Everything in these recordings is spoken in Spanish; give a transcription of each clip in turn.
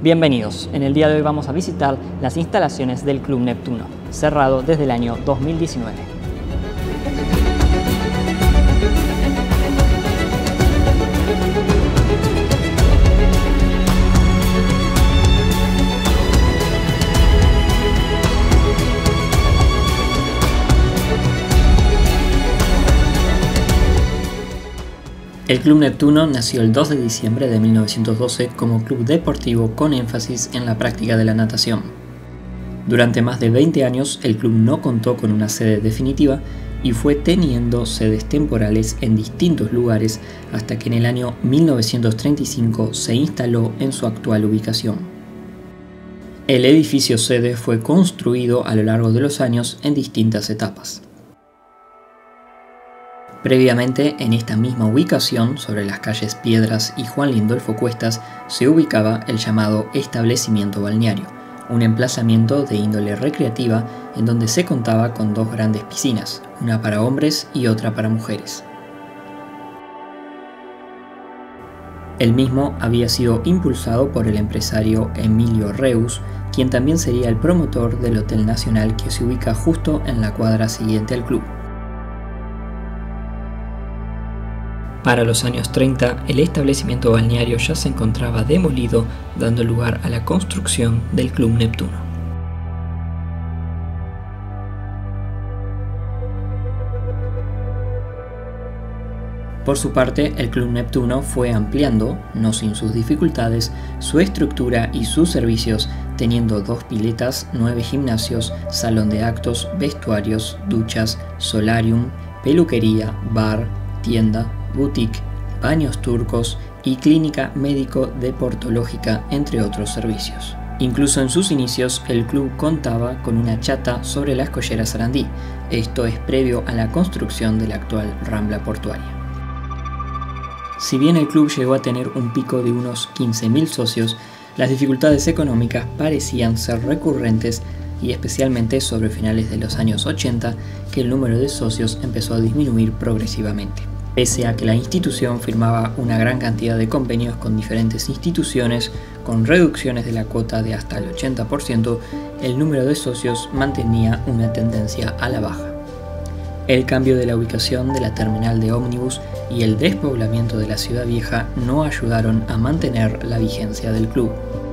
Bienvenidos, en el día de hoy vamos a visitar las instalaciones del Club Neptuno, cerrado desde el año 2019. El Club Neptuno nació el 2 de diciembre de 1912 como club deportivo con énfasis en la práctica de la natación. Durante más de 20 años el club no contó con una sede definitiva y fue teniendo sedes temporales en distintos lugares hasta que en el año 1935 se instaló en su actual ubicación. El edificio sede fue construido a lo largo de los años en distintas etapas. Previamente, en esta misma ubicación, sobre las calles Piedras y Juan Lindolfo Cuestas, se ubicaba el llamado establecimiento balneario, un emplazamiento de índole recreativa en donde se contaba con dos grandes piscinas, una para hombres y otra para mujeres. El mismo había sido impulsado por el empresario Emilio Reus, quien también sería el promotor del Hotel Nacional que se ubica justo en la cuadra siguiente al club. Para los años 30, el establecimiento balneario ya se encontraba demolido, dando lugar a la construcción del Club Neptuno. Por su parte, el Club Neptuno fue ampliando, no sin sus dificultades, su estructura y sus servicios, teniendo 2 piletas, 9 gimnasios, salón de actos, vestuarios, duchas, solarium, peluquería, bar, tienda, boutique, baños turcos y clínica médico-deportológica, entre otros servicios. Incluso en sus inicios, el club contaba con una chata sobre la Escollera Sarandí, esto es previo a la construcción de la actual Rambla Portuaria. Si bien el club llegó a tener un pico de unos 15.000 socios, las dificultades económicas parecían ser recurrentes y especialmente sobre finales de los años 80, que el número de socios empezó a disminuir progresivamente. Pese a que la institución firmaba una gran cantidad de convenios con diferentes instituciones, con reducciones de la cuota de hasta el 80%, el número de socios mantenía una tendencia a la baja. El cambio de la ubicación de la terminal de ómnibus y el despoblamiento de la ciudad vieja no ayudaron a mantener la vigencia del club.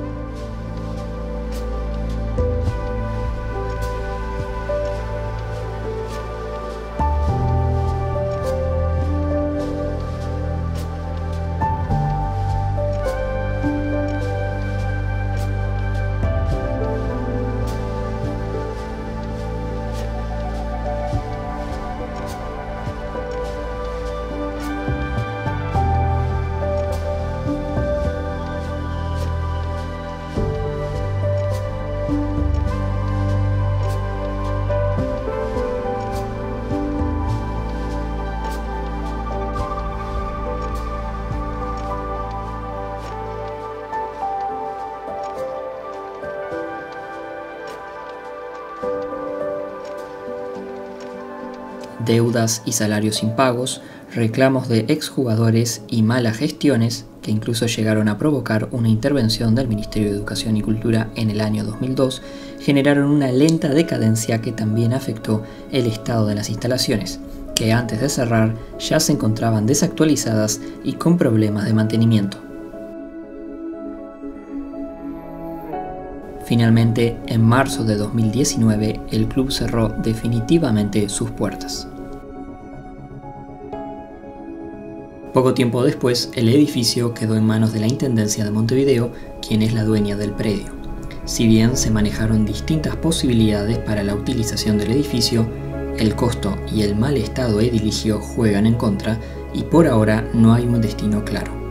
Deudas y salarios impagos, reclamos de exjugadores y malas gestiones, que incluso llegaron a provocar una intervención del Ministerio de Educación y Cultura en el año 2002, generaron una lenta decadencia que también afectó el estado de las instalaciones, que antes de cerrar ya se encontraban desactualizadas y con problemas de mantenimiento. Finalmente, en marzo de 2019, el club cerró definitivamente sus puertas. Poco tiempo después, el edificio quedó en manos de la Intendencia de Montevideo, quien es la dueña del predio. Si bien se manejaron distintas posibilidades para la utilización del edificio, el costo y el mal estado edilicio juegan en contra y por ahora no hay un destino claro.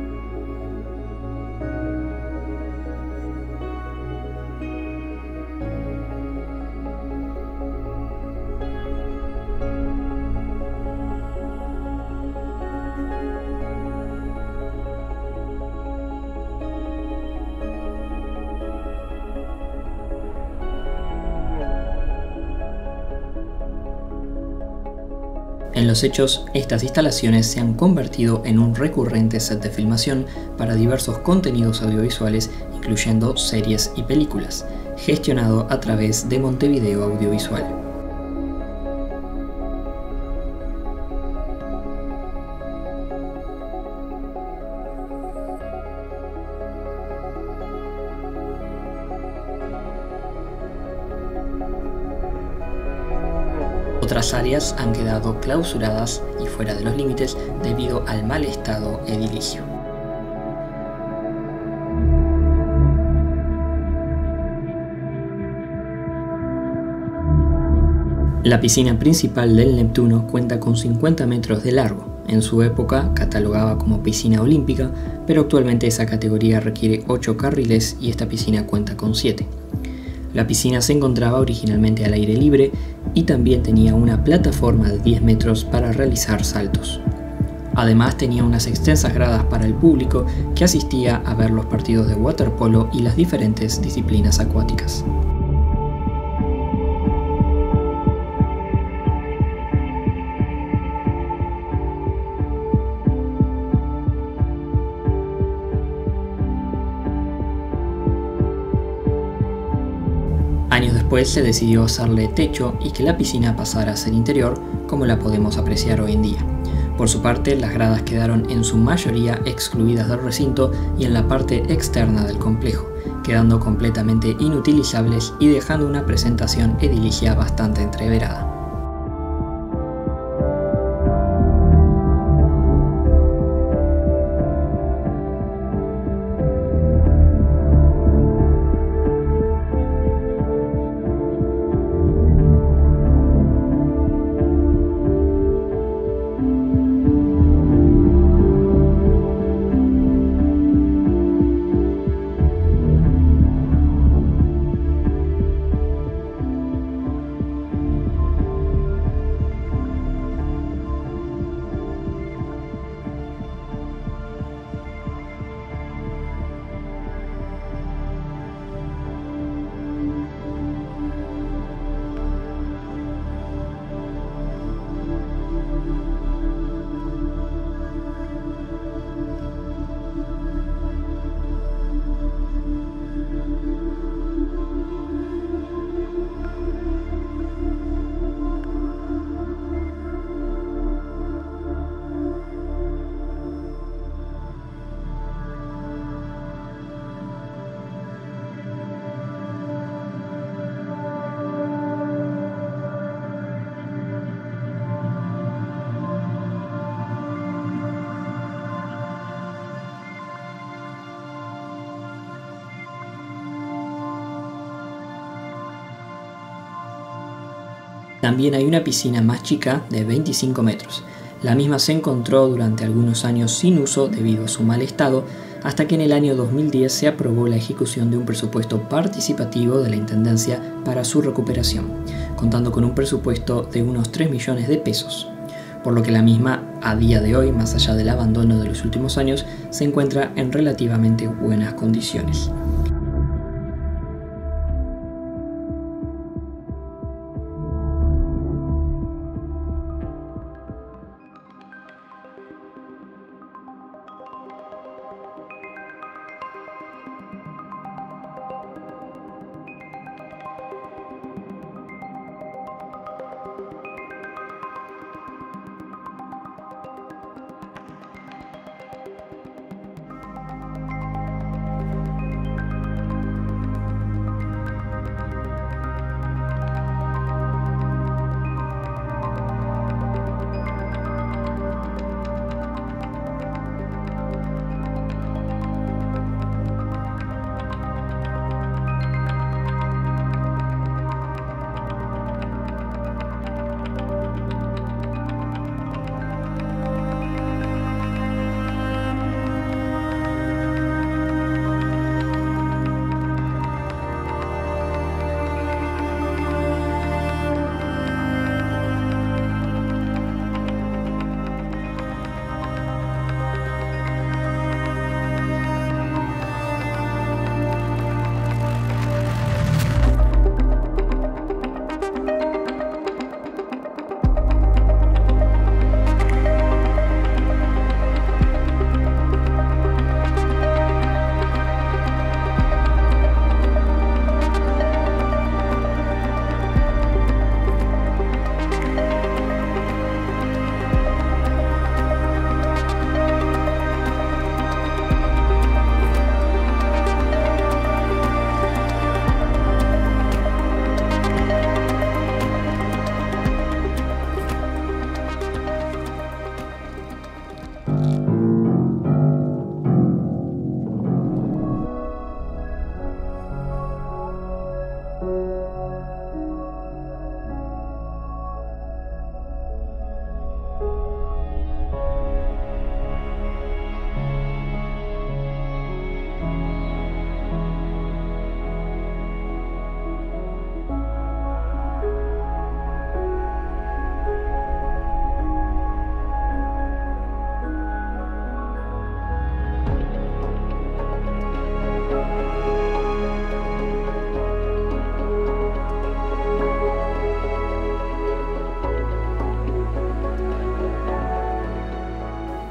En los hechos, estas instalaciones se han convertido en un recurrente set de filmación para diversos contenidos audiovisuales incluyendo series y películas, gestionado a través de Montevideo Audiovisual. Otras áreas han quedado clausuradas y fuera de los límites debido al mal estado edilicio. La piscina principal del Neptuno cuenta con 50 metros de largo. En su época catalogaba como piscina olímpica, pero actualmente esa categoría requiere 8 carriles y esta piscina cuenta con 7. La piscina se encontraba originalmente al aire libre y también tenía una plataforma de 10 metros para realizar saltos. Además tenía unas extensas gradas para el público que asistía a ver los partidos de waterpolo y las diferentes disciplinas acuáticas. Años después se decidió hacerle techo y que la piscina pasara a ser interior, como la podemos apreciar hoy en día. Por su parte, las gradas quedaron en su mayoría excluidas del recinto y en la parte externa del complejo, quedando completamente inutilizables y dejando una presentación edilicia bastante entreverada. También hay una piscina más chica de 25 metros. La misma se encontró durante algunos años sin uso debido a su mal estado, hasta que en el año 2010 se aprobó la ejecución de un presupuesto participativo de la Intendencia para su recuperación, contando con un presupuesto de unos 3 millones de pesos, por lo que la misma, a día de hoy, más allá del abandono de los últimos años, se encuentra en relativamente buenas condiciones.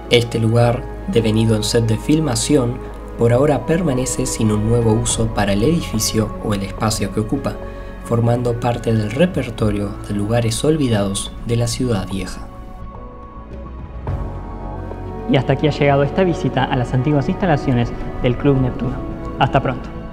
Este lugar, devenido en set de filmación, por ahora permanece sin un nuevo uso para el edificio o el espacio que ocupa, formando parte del repertorio de lugares olvidados de la ciudad vieja. Y hasta aquí ha llegado esta visita a las antiguas instalaciones del Club Neptuno. Hasta pronto.